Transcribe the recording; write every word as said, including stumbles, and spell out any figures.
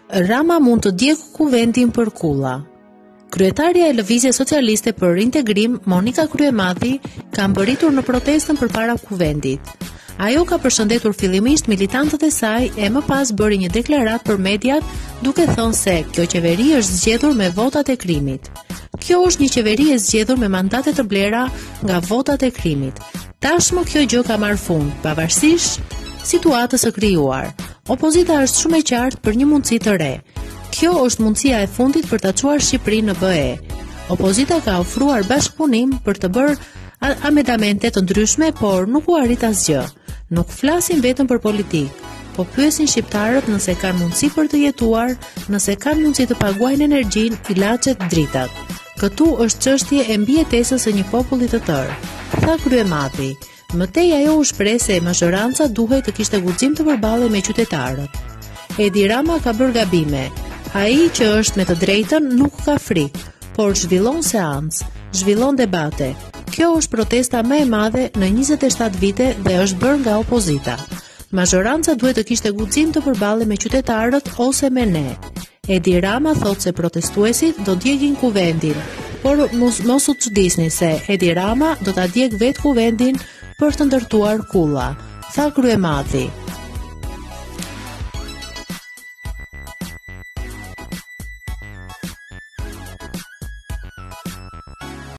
Rama mund të djegë kuvendin për kulla. Kryetarja e Lëvizjes Socialiste për Integrim, Monika Kryemathi, ka mbërritur në protestën përpara kuvendit. Ajo ka përshëndetur fillimisht militantët e saj e më pas bëri një deklaratë për mediat duke thënë se kjo qeveri është zgjedhur me votat e krimit. Kjo është një qeveri e zgjedhur me mandate të blera nga votat e krimit. Tashmë kjo gjë ka marrë fund, pavarësisht situatës së krijuar. Opozita është shumë e qartë për një mundësi të re. Kjo është mundësia e fundit për ta çuar Shqipërinë në B E. Opozita ka ofruar bashkëpunim për të bërë amendamente të ndryshme, por nuk u arrit asgjë. Nuk flasin vetëm për politikë, po pyesin shqiptarët nëse kanë mundësi për të jetuar, nëse kanë mundësi të paguajnë energjinë, ilaçet, dritat. Këtu është çështje e mbijetesës së një populli të tërë, tha Kryemathi. Mëtej ajo u shpreh se mazhoranca duhet të kishte guxim të përballej me qytetarët. Edi Rama ka bërë gabime. Ai që është me të drejtën nuk ka frikë, por zhvillon seancë, zhvillon debate. Kjo është protesta më e madhe në njëzet e shtatë vite dhe është bërë nga opozita. Mazhoranca duhet të kishte guxim të përballej me qytetarët ose me ne. Edi Rama thot se protestuesit do djegin kuvendin, por mos, mos u çudisni se Edi Rama do ta djeg vetë kuvendin për të ndërtuar kulla, tha Kryemathi.